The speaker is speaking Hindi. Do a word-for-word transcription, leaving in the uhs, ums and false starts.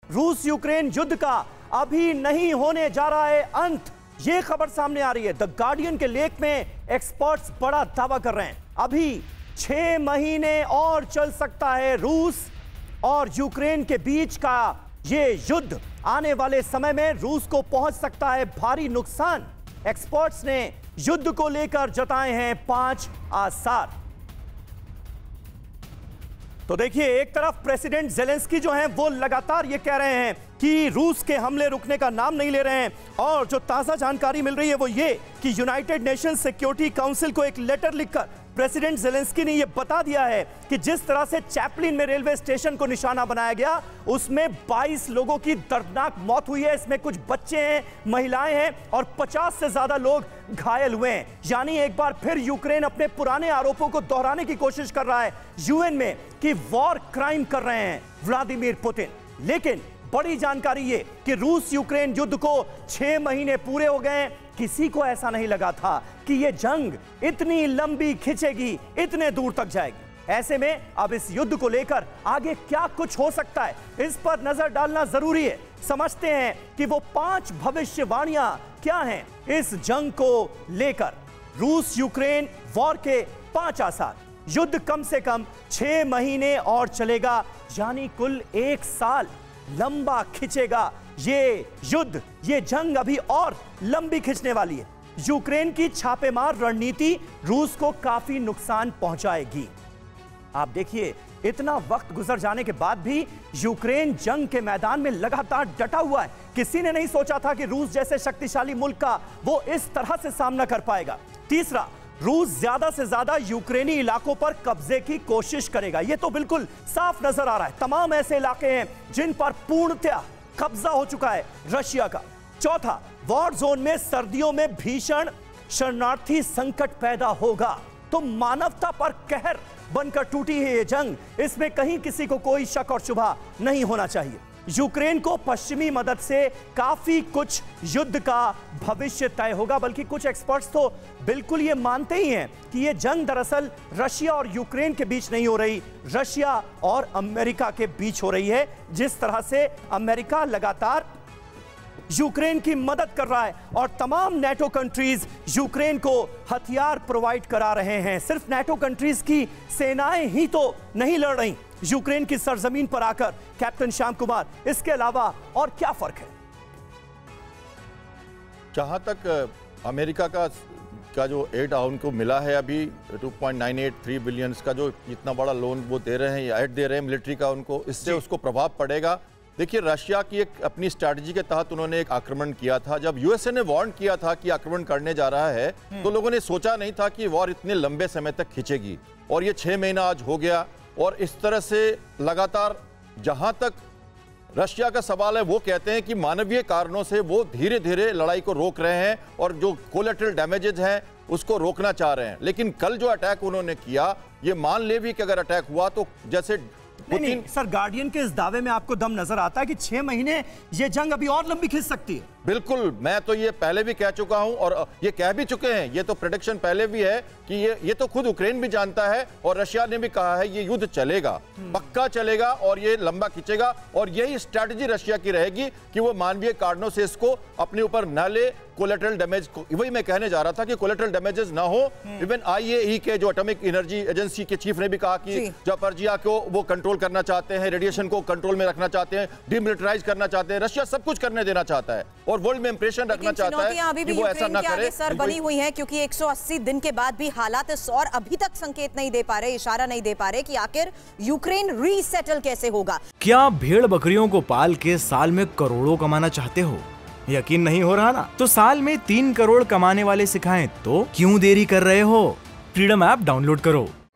रूस यूक्रेन युद्ध का अभी नहीं होने जा रहा है अंत। यह खबर सामने आ रही है। द गार्डियन के लेख में एक्सपर्ट्स बड़ा दावा कर रहे हैं अभी छह महीने और चल सकता है रूस और यूक्रेन के बीच का यह युद्ध। आने वाले समय में रूस को पहुंच सकता है भारी नुकसान। एक्सपर्ट्स ने युद्ध को लेकर जताए हैं पांच आसार। तो देखिए, एक तरफ प्रेसिडेंट ज़ेलेंस्की जो हैं वो लगातार ये कह रहे हैं कि रूस के हमले रुकने का नाम नहीं ले रहे हैं, और जो ताज़ा जानकारी मिल रही है वो ये कि यूनाइटेड नेशंस सिक्योरिटी काउंसिल को एक लेटर लिखकर प्रेसिडेंट ज़ेलेंस्की ने ये बता दिया है कि जिस तरह से चैपलिन में रेलवे स्टेशन को निशाना बनाया गया उसमें बाईस लोगों की दर्दनाक मौत हुई है। इसमें कुछ बच्चे हैं, महिलाएं हैं और पचास से ज्यादा लोग घायल हुए हैं। यानी एक बार फिर यूक्रेन अपने पुराने आरोपों को दोहराने की कोशिश कर रहा है यूएन में कि वॉर क्राइम कर रहे हैं व्लादिमीर पुतिन। लेकिन बड़ी जानकारी ये कि रूस यूक्रेन युद्ध को छह महीने पूरे हो गए। किसी को ऐसा नहीं लगा था कि यह जंग इतनी लंबी खिंचेगी, इतने दूर तक जाएगी। ऐसे में अब इस युद्ध को लेकर आगे क्या कुछ हो सकता है, इस पर नजर डालना जरूरी है। समझते हैं कि वो पांच भविष्यवाणियां क्या हैं इस जंग को लेकर। रूस यूक्रेन वॉर के पांच आसार। युद्ध कम से कम छह महीने और चलेगा, यानी कुल एक साल लंबा खिंचेगा ये युद्ध। ये जंग अभी और लंबी खिंचने वाली है। यूक्रेन की छापेमार रणनीति रूस को काफी नुकसान पहुंचाएगी। आप देखिए, इतना वक्त गुजर जाने के बाद भी यूक्रेन जंग के मैदान में लगातार डटा हुआ है। किसी ने नहीं सोचा था कि रूस जैसे शक्तिशाली मुल्क का वो इस तरह से सामना कर पाएगा। तीसरा, रूस ज्यादा से ज्यादा यूक्रेनी इलाकों पर कब्जे की कोशिश करेगा। यह तो बिल्कुल साफ नजर आ रहा है। तमाम ऐसे इलाके हैं जिन पर पूर्णतः कब्जा हो चुका है रशिया का। चौथा, वॉर जोन में सर्दियों में भीषण शरणार्थी संकट पैदा होगा तो मानवता पर कहर बनकर टूटी है ये जंग। इसमें कहीं किसी को कोई शक और शुबा नहीं होना चाहिए। यूक्रेन को पश्चिमी मदद से काफी कुछ युद्ध का भविष्य तय होगा, बल्कि कुछ एक्सपर्ट्स तो बिल्कुल ये मानते ही हैं कि ये जंग दरअसल रशिया और यूक्रेन के बीच नहीं हो रही, रशिया और अमेरिका के बीच हो रही है। जिस तरह से अमेरिका लगातार यूक्रेन की मदद कर रहा है और तमाम नेटो कंट्रीज यूक्रेन को हथियार प्रोवाइड करा रहे हैं। सिर्फ नेटो कंट्रीज की सेनाएं ही तो नहीं लड़ रही यूक्रेन की सरजमीन पर आकर। कैप्टन श्याम कुमार, इसके अलावा और क्या फर्क है? जहां तक अमेरिका का का जो एड उनको मिला है अभी two point nine eight three billion का, जो इतना बड़ा लोन वो दे रहे हैं या एड दे रहे हैं मिलिट्री का उनको, इससे उसको प्रभाव पड़ेगा। देखिए, रशिया की एक अपनी स्ट्रैटेजी के तहत उन्होंने एक आक्रमण किया था। जब यूएसए ने वार्न किया था कि आक्रमण करने जा रहा है तो लोगों ने सोचा नहीं था कि वॉर इतने लंबे समय तक खिंचेगी, और ये छह महीना आज हो गया। और इस तरह से लगातार, जहां तक रशिया का सवाल है, वो कहते हैं कि मानवीय कारणों से वो धीरे धीरे लड़ाई को रोक रहे हैं और जो कोलेटरल डैमेजेस हैं उसको रोकना चाह रहे हैं। लेकिन कल जो अटैक उन्होंने किया, ये मान ले भी कि अगर अटैक हुआ तो जैसे नहीं, नहीं, सर, गार्डियन के इस दावे में आपको दम नजर आता है कि छह महीने ये जंग अभी और लंबी खिंच सकती है? बिल्कुल, मैं तो ये पहले भी कह चुका हूं और ये कह भी चुके हैं। ये तो प्रेडिक्शन पहले भी है कि ये ये तो खुद यूक्रेन भी जानता है और रशिया ने भी कहा है ये युद्ध चलेगा, पक्का चलेगा और ये लंबा खिंचेगा। और यही स्ट्रैटेजी रशिया की रहेगी कि वो मानवीय कारणों से इसको अपने ऊपर न ले, कोलेटरल डैमेज को। वही मैं कहने जा रहा था कि कोलेटरल डैमेजेस ना हो। इवन आईएई के जो एटॉमिक एनर्जी एजेंसी के चीफ ने भी कहा कि जापोरिजिया को वो कंट्रोल करना चाहते हैं, रेडिएशन को कंट्रोल में रखना चाहते हैं, डिमिलिटराइज करना चाहते हैं। रशिया सब कुछ करने देना चाहता है और वर्ल्ड में इंप्रेशन रखना चाहता है कि वो ऐसा ना करे। सर, बनी हुई है क्योंकि एक सौ अस्सी दिन के बाद भी हालात इस और अभी तक संकेत नहीं दे पा रहे, इशारा नहीं दे पा रहे कि आखिर यूक्रेन रीसेटल कैसे होगा। क्या भेड़ बकरियों को पाल के साल में करोड़ों कमाना चाहते हो? यकीन नहीं हो रहा ना? तो साल में तीन करोड़ कमाने वाले सिखाएं तो क्यों देरी कर रहे हो? फ्रीडम ऐप डाउनलोड करो।